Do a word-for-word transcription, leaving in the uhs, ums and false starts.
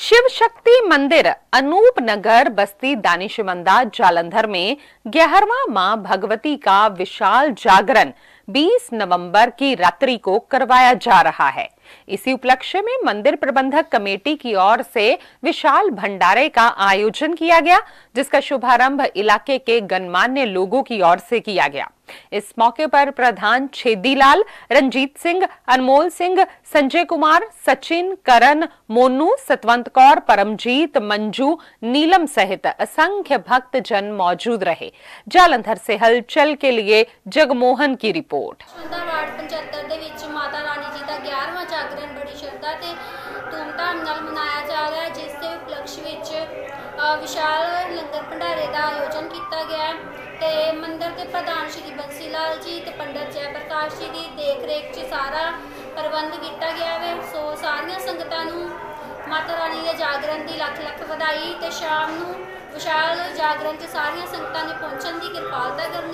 शिव शक्ति मंदिर अनूप नगर बस्ती दानिशमंदा जालंधर में ग्यारहवां मां भगवती का विशाल जागरण बीस नवंबर की रात्रि को करवाया जा रहा है। इसी उपलक्ष्य में मंदिर प्रबंधक कमेटी की ओर से विशाल भंडारे का आयोजन किया गया, जिसका शुभारंभ इलाके के गणमान्य लोगों की ओर से किया गया। इस मौके पर प्रधान छेदीलाल, रंजीत सिंह, अनमोल सिंह, संजय कुमार, सचिन, करण, मोनू, सतवंत कौर, परमजीत, मंजू, नीलम सहित असंख्य भक्त जन मौजूद रहे। जालंधर से हलचल के लिए जगमोहन की रिपोर्ट। माता रानी जी का ग्यारहवां जागरण बड़ी श्रद्धा ते धूमधाम नाल मनाया जा रहा है, जिसके उपलक्ष्य विच विशाल लंगर भंडारे का आयोजन किया गया ते मंदिर के प्रधान श्री बंसी लाल जी ते पंडित जय प्रकाश जी की देख रेख च सारा प्रबंध किया गया है। सो सारिया संगतां नूं माता रानी के जागरण की लख लख वधाई ते शाम नूं विशाल जागरण च सारिया संगतां ने पहुंचण की कृपालता करनी।